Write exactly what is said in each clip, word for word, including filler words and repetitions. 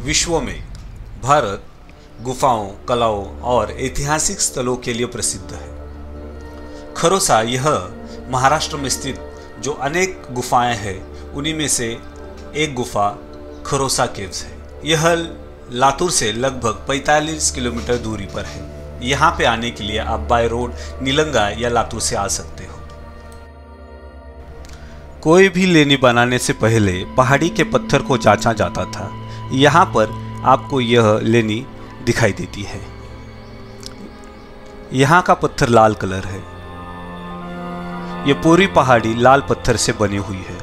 विश्व में भारत गुफाओं, कलाओं और ऐतिहासिक स्थलों के लिए प्रसिद्ध है। खरोसा यह महाराष्ट्र में स्थित जो अनेक गुफाएं हैं उन्हीं में से एक गुफा खरोसा केव्स है। यह लातूर से लगभग पैंतालीस किलोमीटर दूरी पर है। यहाँ पे आने के लिए आप बाय रोड निलंगा या लातूर से आ सकते हो। कोई भी लेनी बनाने से पहले पहाड़ी के पत्थर को जांचा जाता था। यहाँ पर आपको यह लेनी दिखाई देती है। यहाँ का पत्थर लाल कलर है। यह पूरी पहाड़ी लाल पत्थर से बनी हुई है।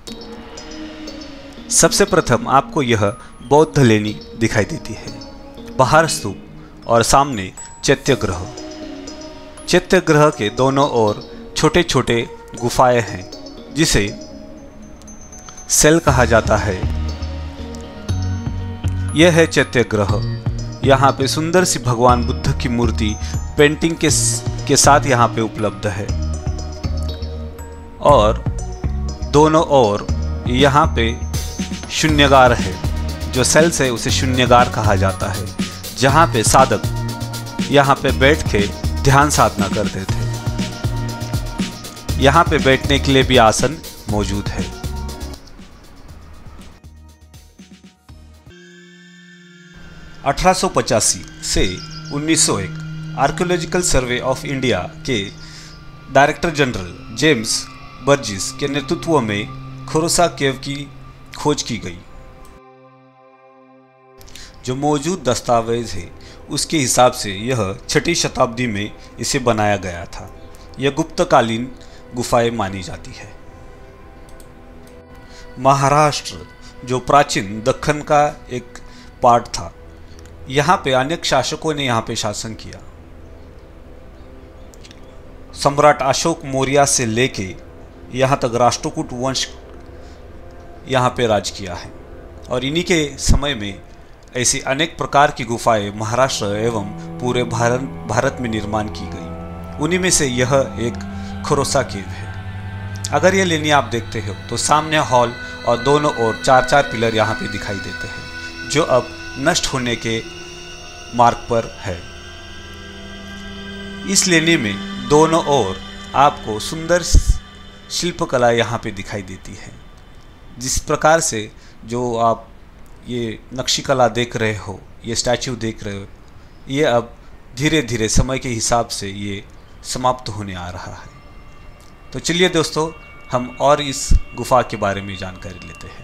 सबसे प्रथम आपको यह बौद्ध लेनी दिखाई देती है। बाहर स्तूप और सामने चैत्यग्रह। चैत्यग्रह के दोनों ओर छोटे छोटे गुफाएं हैं जिसे सेल कहा जाता है। यह है चैत्यग्रह। यहाँ पे सुंदर सी भगवान बुद्ध की मूर्ति पेंटिंग के के साथ यहाँ पे उपलब्ध है और दोनों ओर यहाँ पे शून्यगार है। जो सेल्स है उसे शून्यगार कहा जाता है, जहाँ पे साधक यहाँ पे बैठ के ध्यान साधना करते थे। यहाँ पे बैठने के लिए भी आसन मौजूद है। अठारह सौ पचासी से उन्नीस सौ एक आर्कियोलॉजिकल सर्वे ऑफ इंडिया के डायरेक्टर जनरल जेम्स बर्जिस के नेतृत्व में खरोसा केव की खोज की गई। जो मौजूद दस्तावेज है उसके हिसाब से यह छठी शताब्दी में इसे बनाया गया था। यह गुप्तकालीन गुफाएं मानी जाती है। महाराष्ट्र जो प्राचीन दक्कन का एक पार्ट था, यहाँ पे अनेक शासकों ने यहाँ पे शासन किया। सम्राट अशोक मौर्य से लेके यहाँ तक राष्ट्रकूट वंश यहाँ पे राज किया है और इन्हीं के समय में ऐसी अनेक प्रकार की गुफाएं महाराष्ट्र एवं पूरे भारत भारत में निर्माण की गई। उन्हीं में से यह एक खरोसा केव है। अगर ये लेनी आप देखते हो तो सामने हॉल और दोनों ओर चार चार पिलर यहाँ पे दिखाई देते हैं जो अब नष्ट होने के मार्ग पर है। इस लेनी में दोनों ओर आपको सुंदर शिल्पकला यहाँ पे दिखाई देती है। जिस प्रकार से जो आप ये नक्शी कला देख रहे हो, ये स्टैच्यू देख रहे हो, ये अब धीरे धीरे समय के हिसाब से ये समाप्त होने आ रहा है। तो चलिए दोस्तों, हम और इस गुफा के बारे में जानकारी लेते हैं।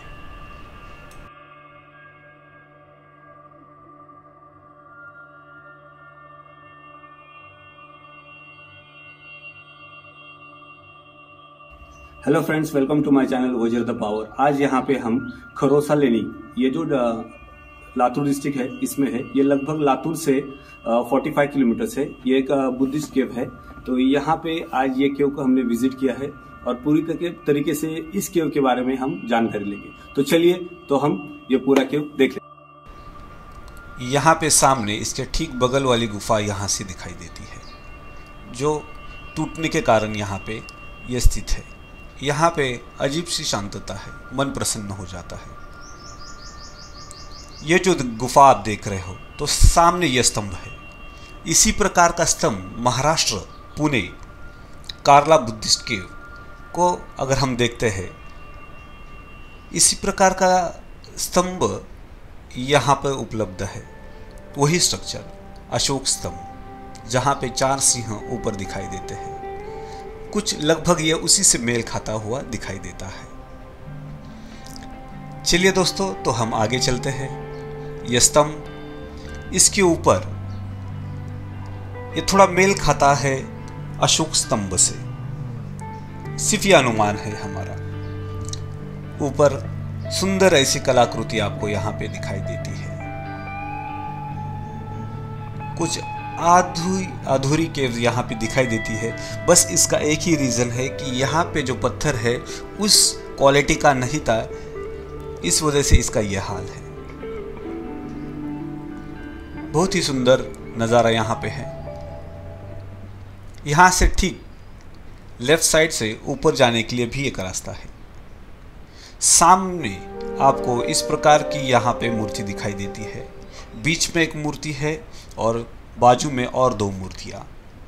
Hello friends, welcome to my channel वजर द पावर। आज यहाँ पे हम खरोसा लेनी, ये जो लातूर डिस्ट्रिक्ट है इसमें है। ये लगभग लातूर से पैंतालीस किलोमीटर है। ये एक बुद्धिस्ट केव है। तो यहाँ पे आज ये केव को हमने विजिट किया है और पूरी तरीके से इस केव के बारे में हम जानकारी लेंगे। तो चलिए तो हम ये पूरा केव देख लें। यहाँ पे सामने इसके ठीक बगल वाली गुफा यहाँ से दिखाई देती है जो टूटने के कारण यहाँ पे ये स्थित है। यहाँ पे अजीब सी शांतता है, मन प्रसन्न हो जाता है। ये जो गुफा आप देख रहे हो तो सामने ये स्तंभ है। इसी प्रकार का स्तंभ महाराष्ट्र पुणे कार्ला बुद्धिस्ट केव को अगर हम देखते हैं, इसी प्रकार का स्तंभ यहाँ पर उपलब्ध है। वही स्ट्रक्चर अशोक स्तंभ, जहाँ पे चार सिंह ऊपर दिखाई देते हैं। कुछ लगभग ये उसी से मेल खाता हुआ दिखाई देता है। चलिए दोस्तों, तो हम आगे चलते हैं। यह स्तंभ, इसके ऊपर ये थोड़ा मेल खाता है अशोक स्तंभ से, सिर्फ यह अनुमान है हमारा। ऊपर सुंदर ऐसी कलाकृति आपको यहाँ पे दिखाई देती है। कुछ आधुरी अधूरी केव यहाँ पे दिखाई देती है। बस इसका एक ही रीज़न है कि यहाँ पे जो पत्थर है उस क्वालिटी का नहीं था, इस वजह से इसका यह हाल है। बहुत ही सुंदर नज़ारा यहाँ पे है। यहाँ से ठीक लेफ्ट साइड से ऊपर जाने के लिए भी एक रास्ता है। सामने आपको इस प्रकार की यहाँ पे मूर्ति दिखाई देती है। बीच में एक मूर्ति है और बाजू में और दो मूर्तियां।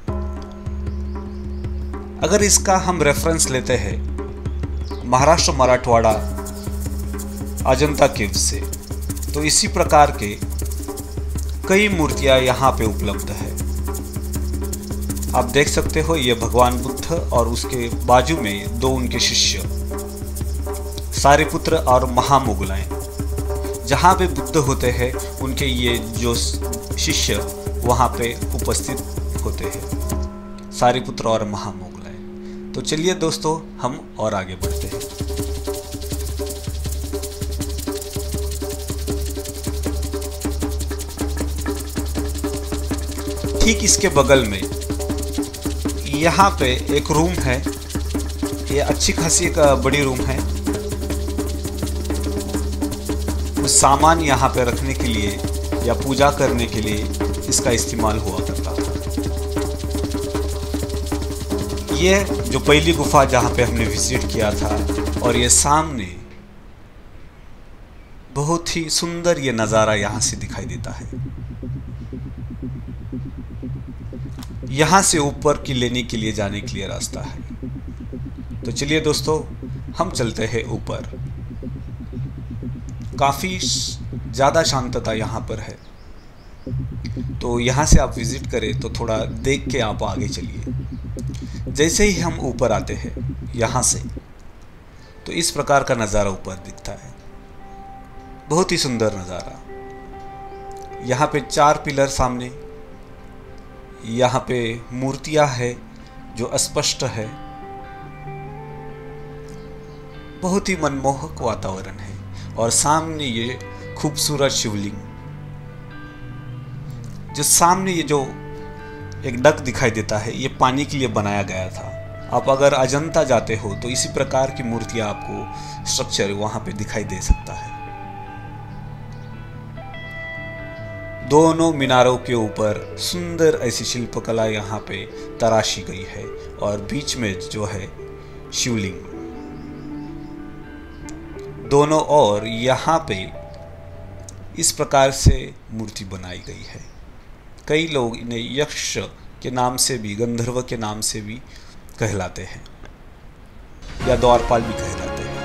अगर इसका हम रेफरेंस लेते हैं महाराष्ट्र मराठवाड़ा अजंता केव्स से, तो इसी प्रकार के कई मूर्तियां यहाँ पे उपलब्ध है। आप देख सकते हो ये भगवान बुद्ध और उसके बाजू में दो उनके शिष्य सारिपुत्र और महामोगलाएं। जहाँ पे बुद्ध होते हैं उनके ये जो शिष्य वहाँ पे उपस्थित होते हैं, सारिपुत्र और महामोगलाएं। तो चलिए दोस्तों हम और आगे बढ़ते हैं। ठीक इसके बगल में यहाँ पे एक रूम है। ये अच्छी खासी एक बड़ी रूम है। कुछ सामान यहाँ पे रखने के लिए या पूजा करने के लिए इसका इस्तेमाल हुआ करता था। ये जो पहली गुफा जहाँ पे हमने विजिट किया था, और ये सामने बहुत ही सुंदर ये नज़ारा यहाँ से दिखाई देता है। यहाँ से ऊपर की लेने के लिए जाने के लिए रास्ता है। तो चलिए दोस्तों हम चलते हैं ऊपर। काफ़ी ज़्यादा शांतता यहाँ पर है, तो यहाँ से आप विज़िट करें तो थोड़ा देख के आप आगे चलिए। जैसे ही हम ऊपर आते हैं यहाँ से, तो इस प्रकार का नज़ारा ऊपर दिखता है। बहुत ही सुंदर नज़ारा। यहाँ पे चार पिलर सामने, यहाँ पे मूर्तियाँ है जो अस्पष्ट है। बहुत ही मनमोहक वातावरण है। और सामने ये खूबसूरत शिवलिंग, जो सामने ये जो एक डक दिखाई देता है, ये पानी के लिए बनाया गया था। आप अगर अजंता जाते हो तो इसी प्रकार की मूर्तियां आपको स्ट्रक्चर वहां पे दिखाई दे सकता है। दोनों मीनारों के ऊपर सुंदर ऐसी शिल्पकला यहाँ पे तराशी गई है और बीच में जो है शिवलिंग। दोनों ओर यहाँ पे इस प्रकार से मूर्ति बनाई गई है। कई लोग इन्हें यक्ष के नाम से भी, गंधर्व के नाम से भी कहलाते हैं या द्वारपाल भी कहलाते हैं।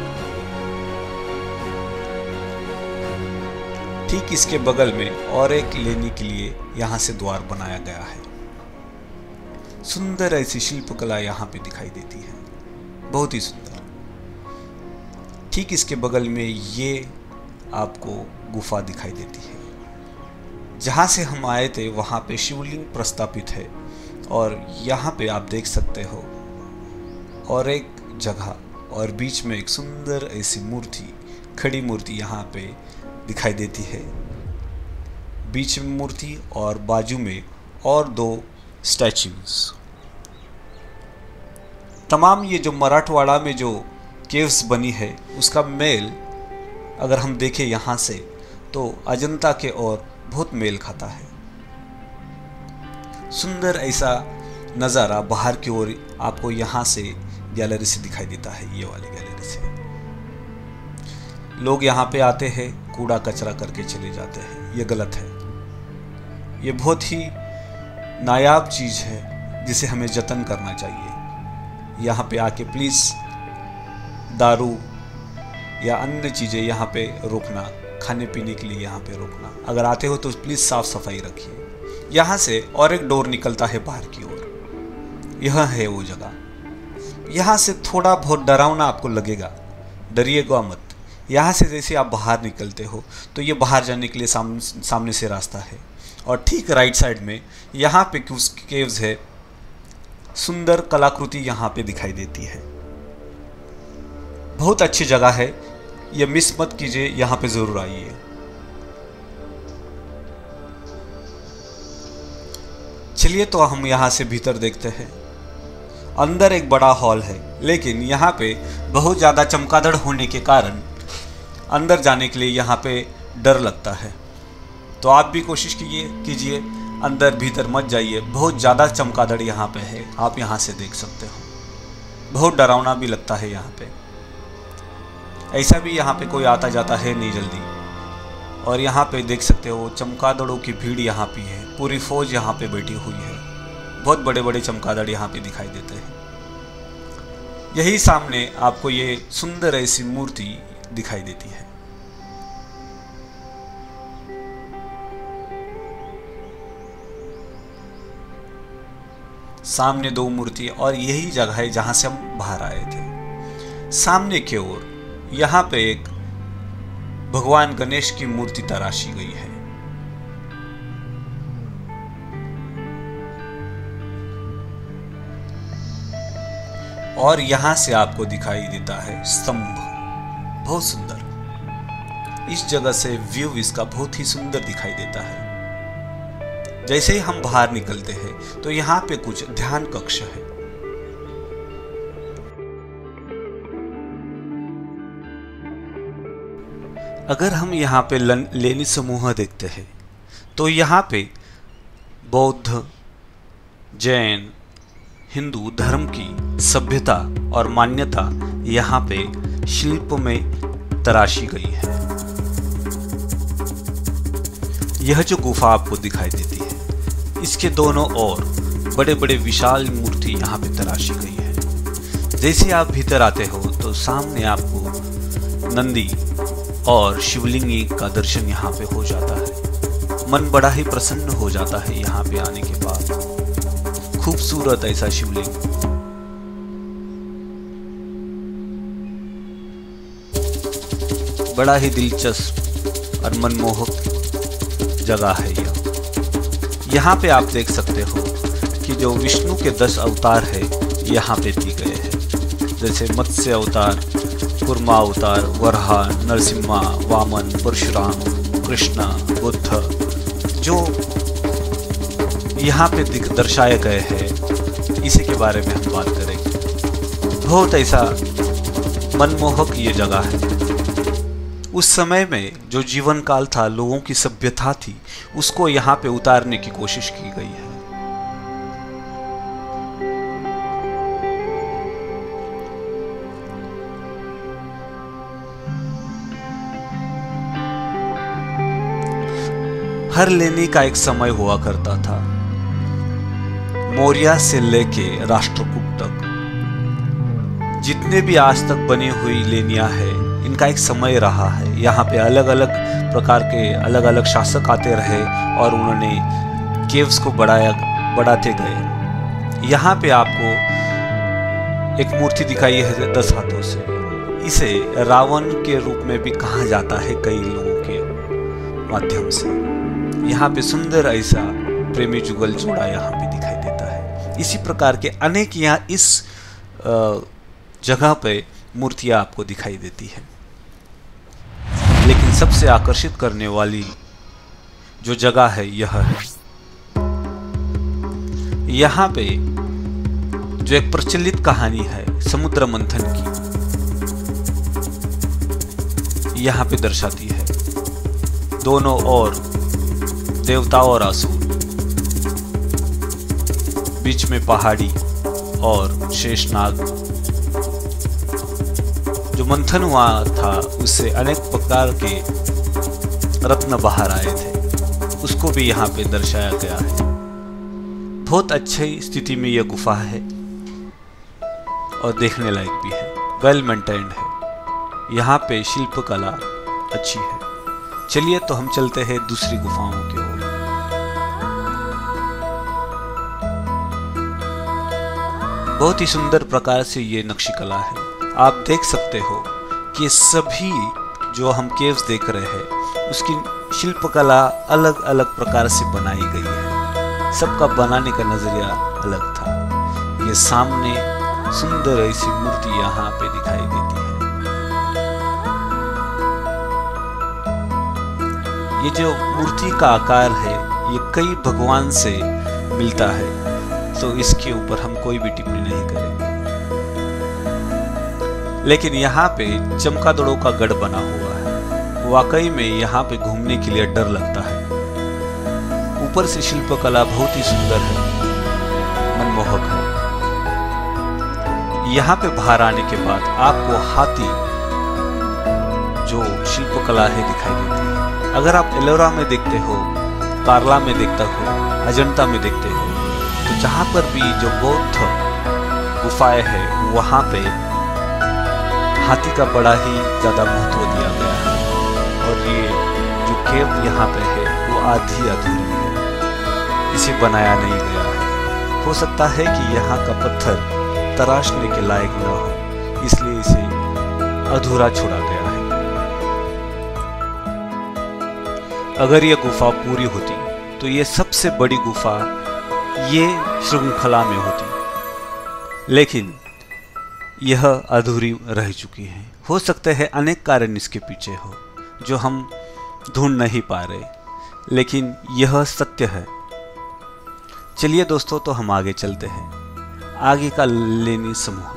ठीक इसके बगल में और एक लेने के लिए यहाँ से द्वार बनाया गया है। सुंदर ऐसी शिल्पकला यहाँ पे दिखाई देती है, बहुत ही सुंदर। ठीक इसके बगल में ये आपको गुफा दिखाई देती है। जहाँ से हम आए थे वहाँ पे शिवलिंग प्रस्तापित है और यहाँ पे आप देख सकते हो और एक जगह और बीच में एक सुंदर ऐसी मूर्ति, खड़ी मूर्ति यहाँ पे दिखाई देती है। बीच में मूर्ति और बाजू में और दो स्टैच्यूज। तमाम ये जो मराठवाड़ा में जो केव्स बनी है उसका मेल अगर हम देखें यहाँ से तो अजंता के और बहुत मेल खाता है। सुंदर ऐसा नज़ारा बाहर की ओर आपको यहाँ से गैलरी से दिखाई देता है। ये वाली गैलरी से लोग यहाँ पे आते हैं, कूड़ा कचरा करके चले जाते हैं। ये गलत है। ये बहुत ही नायाब चीज़ है जिसे हमें जतन करना चाहिए। यहाँ पे आके प्लीज़ दारू या अन्य चीज़ें यहाँ पे रोकना, खाने पीने के लिए यहाँ पे रोकना। अगर आते हो तो प्लीज़ साफ़ सफाई रखिए। यहाँ से और एक डोर निकलता है बाहर की ओर, यह है वो जगह। यहाँ से थोड़ा बहुत डरावना आपको लगेगा, डरिएगा मत। यहाँ से जैसे आप बाहर निकलते हो तो ये बाहर जाने के लिए साम, सामने से रास्ता है और ठीक राइट साइड में यहाँ पे कुछ केव्स है। सुंदर कलाकृति यहाँ पे दिखाई देती है। बहुत अच्छी जगह है, ये मिस मत कीजिए, यहाँ पे ज़रूर आइए। चलिए तो हम यहाँ से भीतर देखते हैं। अंदर एक बड़ा हॉल है, लेकिन यहाँ पे बहुत ज़्यादा चमगादड़ होने के कारण अंदर जाने के लिए यहाँ पे डर लगता है। तो आप भी कोशिश कीजिए कीजिए अंदर भीतर मत जाइए। बहुत ज़्यादा चमगादड़ यहाँ पे है, आप यहाँ से देख सकते हो। बहुत डरावना भी लगता है यहाँ पे। ऐसा भी यहाँ पे कोई आता जाता है नहीं जल्दी। और यहाँ पे देख सकते हो चमगादड़ों की भीड़ यहाँ पे है, पूरी फौज यहाँ पे बैठी हुई है। बहुत बड़े बड़े चमगादड़ यहाँ पे दिखाई देते हैं। यही सामने आपको ये सुंदर ऐसी मूर्ति दिखाई देती है। सामने दो मूर्ति और यही जगह है जहां से हम बाहर आए थे। सामने की ओर यहाँ पे एक भगवान गणेश की मूर्ति तराशी गई है। और यहां से आपको दिखाई देता है स्तंभ, बहुत सुंदर। इस जगह से व्यू इसका बहुत ही सुंदर दिखाई देता है। जैसे ही हम बाहर निकलते हैं तो यहाँ पे कुछ ध्यान कक्ष है। अगर हम यहाँ पे लेनी समूह देखते हैं तो यहाँ पे बौद्ध, जैन, हिंदू धर्म की सभ्यता और मान्यता यहाँ पे शिल्प में तराशी गई है। यह जो गुफा आपको दिखाई देती है, इसके दोनों ओर बड़े बड़े विशाल मूर्ति यहाँ पे तराशी गई है। जैसे आप भीतर आते हो तो सामने आपको नंदी और शिवलिंगी का दर्शन यहाँ पे हो जाता है। मन बड़ा ही प्रसन्न हो जाता है यहाँ पे आने के बाद। खूबसूरत ऐसा शिवलिंग, बड़ा ही दिलचस्प और मनमोहक जगह है यह। यहाँ पे आप देख सकते हो कि जो विष्णु के दस अवतार है यहाँ पे दिए गए हैं। जैसे मत्स्य अवतार, कुर्मा अवतार, वराह, नरसिम्हा, वामन, परशुराम, कृष्ण, बुद्ध, जो यहाँ पे दर्शाए गए हैं, इसी के बारे में हम बात करेंगे। बहुत ऐसा मनमोहक ये जगह है। उस समय में जो जीवन काल था, लोगों की सभ्यता थी, उसको यहाँ पे उतारने की कोशिश की गई है। हर लेनी का एक समय हुआ करता था। मौर्य से लेके राष्ट्रकूट तक जितने भी आज तक बनी हुई लेनियां हैं, इनका एक समय रहा है। यहाँ पे अलग अलग प्रकार के अलग अलग शासक आते रहे और उन्होंने केव्स को बढ़ाया बढ़ाते गए। यहाँ पे आपको एक मूर्ति दिखाई है दस हाथों से। इसे रावण के रूप में भी कहा जाता है कई लोगों के माध्यम से। यहाँ पे सुंदर ऐसा प्रेमी जुगल जोड़ा यहाँ पे दिखाई देता है। इसी प्रकार के अनेक यहाँ इस जगह पे मूर्तियां आपको दिखाई देती है। लेकिन सबसे आकर्षित करने वाली जो जगह है यह है। यहाँ पे जो एक प्रचलित कहानी है समुद्र मंथन की, यहाँ पे दर्शाती है। दोनों ओर देवता और असुर, बीच में पहाड़ी और शेषनाग। जो मंथन हुआ था उससे अनेक प्रकार के रत्न बाहर आए थे, उसको भी यहाँ पे दर्शाया गया है। बहुत अच्छी स्थिति में यह गुफा है और देखने लायक भी है, वेल मेंटेन्ड है। यहाँ पे शिल्पकला अच्छी है। चलिए तो हम चलते हैं दूसरी गुफाओं की ओर। बहुत ही सुंदर प्रकार से ये नक्शी कला है। आप देख सकते हो कि सभी जो हम केव्स देख रहे हैं उसकी शिल्पकला अलग अलग प्रकार से बनाई गई है। सबका बनाने का नजरिया अलग था। ये सामने सुंदर ऐसी मूर्ति यहाँ पे दिखाई देती है। ये जो मूर्ति का आकार है ये कई भगवान से मिलता है, तो इसके ऊपर हम कोई भी टिप्पणी नहीं करेंगे। लेकिन यहाँ पे चमगादड़ों का गढ़ बना हुआ है। वाकई में यहाँ पे घूमने के लिए डर लगता है। ऊपर से शिल्पकला बहुत ही सुंदर है, मनमोहक है। यहाँ पे बाहर आने के बाद आपको हाथी जो शिल्पकला है दिखाई देती है। अगर आप एलोरा में देखते हो, कार्ला में देखते हो, अजंता में देखते हो, तो जहाँ पर भी जो बौद्ध गुफाएं है वहाँ पे हाथी का बड़ा ही ज़्यादा महत्व दिया गया है। और ये जो केव यहाँ पे है वो आधी अधूरी है, इसे बनाया नहीं गया है। हो सकता है कि यहाँ का पत्थर तराशने के लायक न हो, इसलिए इसे अधूरा छोड़ा गया है। अगर यह गुफा पूरी होती तो ये सबसे बड़ी गुफा ये श्रृंखला में होती, लेकिन यह अधूरी रह चुकी है। हो सकते हैं अनेक कारण इसके पीछे हो जो हम ढूंढ नहीं पा रहे, लेकिन यह सत्य है। चलिए दोस्तों, तो हम आगे चलते हैं। आगे का लेनी समूह,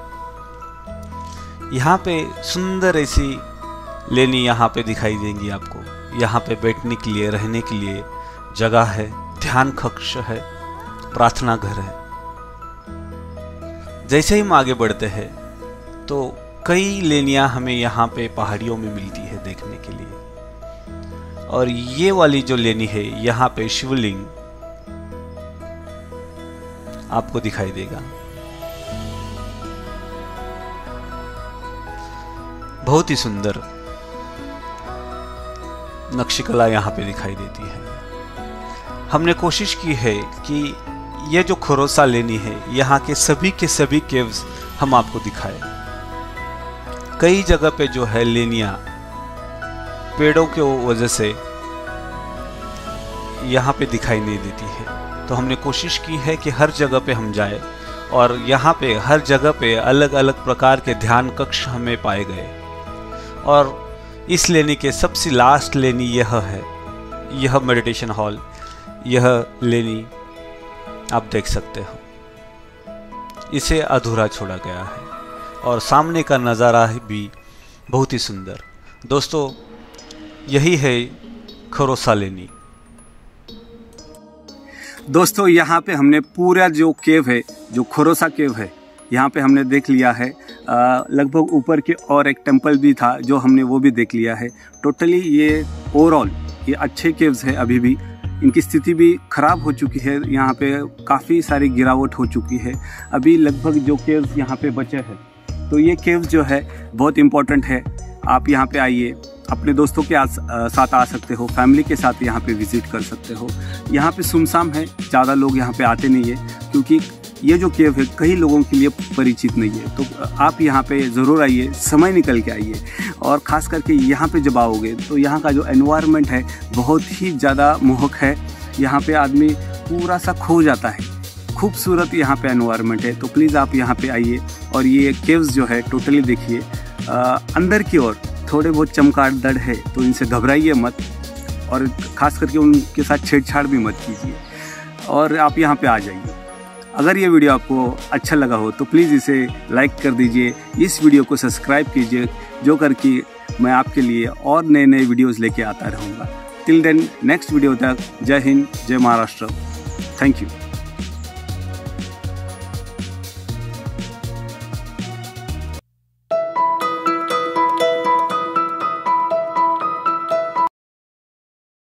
यहाँ पे सुंदर ऐसी लेनी यहाँ पे दिखाई देंगी आपको। यहाँ पे बैठने के लिए, रहने के लिए जगह है, ध्यान कक्ष है, प्रार्थना घर है। जैसे ही हम आगे बढ़ते हैं तो कई लेनियाँ हमें यहाँ पे पहाड़ियों में मिलती है देखने के लिए। और ये वाली जो लेनी है, यहाँ पे शिवलिंग आपको दिखाई देगा। बहुत ही सुंदर नक्शीकला यहाँ पे दिखाई देती है। हमने कोशिश की है कि ये जो खरोसा लेनी है, यहाँ के सभी के सभी केव्स हम आपको दिखाएं। कई जगह पे जो है लेनियाँ पेड़ों के वजह से यहाँ पे दिखाई नहीं देती है, तो हमने कोशिश की है कि हर जगह पे हम जाए और यहाँ पे हर जगह पे अलग अलग प्रकार के ध्यान कक्ष हमें पाए गए। और इस लेनी के सबसे लास्ट लेनी यह है, यह मेडिटेशन हॉल, यह लेनी आप देख सकते हो। इसे अधूरा छोड़ा गया है और सामने का नज़ारा भी बहुत ही सुंदर। दोस्तों, यही है खरोसा लेनी। दोस्तों, यहाँ पे हमने पूरा जो केव है, जो खरोसा केव है, यहाँ पे हमने देख लिया है। लगभग ऊपर के और एक टेम्पल भी था जो हमने वो भी देख लिया है। टोटली ये ओवरऑल ये अच्छे केव्स है। अभी भी इनकी स्थिति भी ख़राब हो चुकी है, यहाँ पे काफ़ी सारी गिरावट हो चुकी है। अभी लगभग जो केव्स यहाँ पे बचे हैं, तो ये केव्स जो है बहुत इम्पोर्टेंट है। आप यहाँ पे आइए, अपने दोस्तों के आ, साथ आ सकते हो, फैमिली के साथ यहाँ पे विज़िट कर सकते हो। यहाँ पे सुमसाम है, ज़्यादा लोग यहाँ पे आते नहीं है, क्योंकि ये जो केव है कई लोगों के लिए परिचित नहीं है। तो आप यहाँ पे ज़रूर आइए, समय निकल के आइए। और ख़ास करके यहाँ पे जब आओगे तो यहाँ का जो एनवायरनमेंट है बहुत ही ज़्यादा मोहक है। यहाँ पे आदमी पूरा सा खो जाता है, खूबसूरत यहाँ पे एनवायरनमेंट है। तो प्लीज़ आप यहाँ पे आइए और ये केव्स जो है टोटली देखिए। अंदर की ओर थोड़े बहुत चमगादड़ है, तो इनसे घबराइए मत और ख़ास करके उनके साथ छेड़छाड़ भी मत कीजिए और आप यहाँ पे आ जाइए। अगर ये वीडियो आपको अच्छा लगा हो तो प्लीज़ इसे लाइक कर दीजिए, इस वीडियो को सब्सक्राइब कीजिए, जो करके मैं आपके लिए और नए नए वीडियोज़ लेके आता रहूँगा। टिल देन नेक्स्ट वीडियो तक, जय हिंद, जय महाराष्ट्र, थैंक यू।